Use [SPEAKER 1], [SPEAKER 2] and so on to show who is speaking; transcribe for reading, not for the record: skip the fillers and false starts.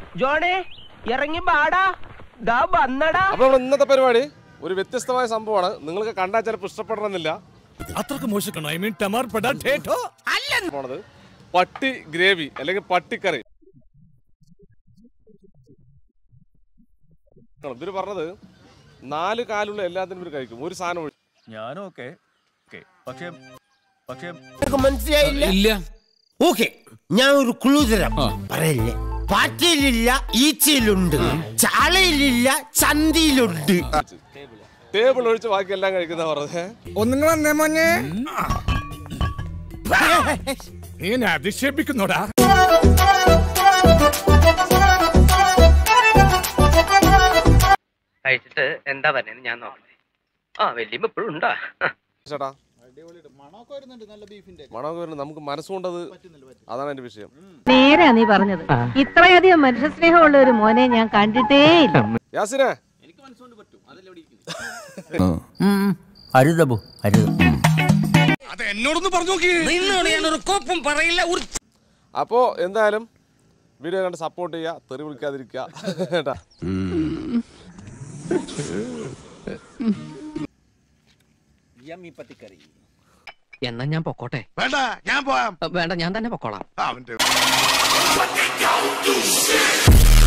[SPEAKER 1] ജോണേ ഇറങ്ങി പാടാ വന്നടാ.
[SPEAKER 2] അപ്പൊ നമ്മുടെ ഇന്നത്തെ പരിപാടി ഒരു വ്യത്യസ്തമായ സംഭവമാണ്. നിങ്ങൾക്ക് കണ്ടാൽ ചിലപ്പോൾ ഇഷ്ടപ്പെടണമെന്നില്ല. പോണത് പട്ടി ഗ്രേവി അല്ലെങ്കിൽ പട്ടിക്കറി. ഇവര് പറഞ്ഞത് 4 കാലുള്ള എല്ലാത്തിനും ഇവര് കഴിക്കും. ഒരു സാധനം
[SPEAKER 3] ഞാനും
[SPEAKER 4] മനസ്സിലായില്ല. ഓക്കെ, ഞാൻ ഒരു ക്ലൂ തരാം. പറയല്ലേ, പാറ്റയിലില്ല ഈച്ചയിലുണ്ട്, ചാളയിലില്ല ചന്തിയിലുണ്ട്.
[SPEAKER 2] ടേബിൾ ഒഴിച്ച് ബാക്കി എല്ലാം കഴിക്കുന്ന പറഞ്ഞേ.
[SPEAKER 4] ഒന്നുങ്ങൾ വന്നേ മോനെ.
[SPEAKER 3] നീ അധിക്ഷേപിക്കുന്നോടാ.
[SPEAKER 1] കഴിച്ചിട്ട് എന്താ പറയുന്നത് ഞാൻ നോക്കട്ടെ. വലിയ ഇപ്പോഴും ഉണ്ടാ
[SPEAKER 2] ചേട്ടാ? മണമൊക്കെ വരുന്നുണ്ട്. നമുക്ക് മനസ്സുകൊണ്ടത്, അതാണ് എന്റെ വിഷയം.
[SPEAKER 5] നേരാ നീ പറഞ്ഞത്. ഇത്രയധികം മനുഷ്യ സ്നേഹമുള്ള ഒരു മോനെ ഞാൻ കണ്ടിട്ടേ ഇല്ല.
[SPEAKER 2] യാസിനെ,
[SPEAKER 4] അരുതബു അരുത്.
[SPEAKER 3] എന്നോടൊന്ന് പറഞ്ഞു നോക്കി.
[SPEAKER 2] അപ്പോ എന്തായാലും വീഡിയോ കണ്ട് സപ്പോർട്ട് ചെയ്യുക, തെറി വിളിക്കാതിരിക്കുക കേട്ടാ.
[SPEAKER 1] എന്നാ ഞാൻ പൊക്കോട്ടെ?
[SPEAKER 3] വേണ്ട, ഞാൻ പോവാം.
[SPEAKER 1] വേണ്ട, ഞാൻ തന്നെ പൊക്കോളാം.